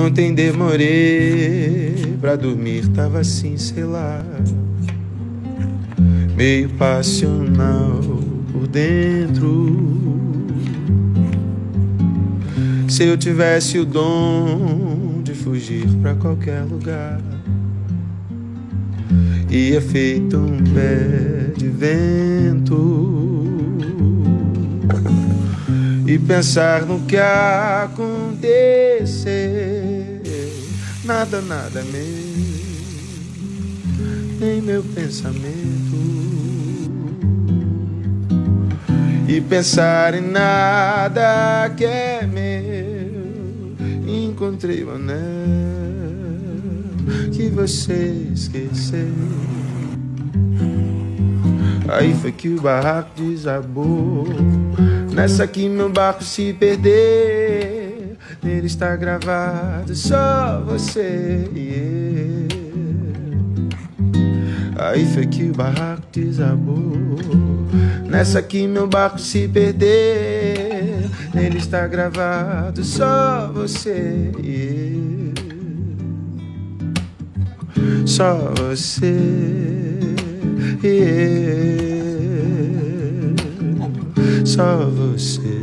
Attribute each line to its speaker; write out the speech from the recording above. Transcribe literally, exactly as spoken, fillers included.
Speaker 1: Ontem demorei pra dormir, tava assim, sei lá, meio passional por dentro. Se eu tivesse o dom de fugir pra qualquer lugar, ia feito um pé de vento e pensar no que acontecer. Nada, nada mesmo, nem meu pensamento. E pensar em nada que é meu. Encontrei o anel que você esqueceu. Aí foi que o barraco desabou. Nessa aqui meu barco se perder, nele está gravado só você e eu. Aí foi que o barraco desabou. Nessa aqui meu barco se perder, nele está gravado só você e eu. Só você e eu. Só você.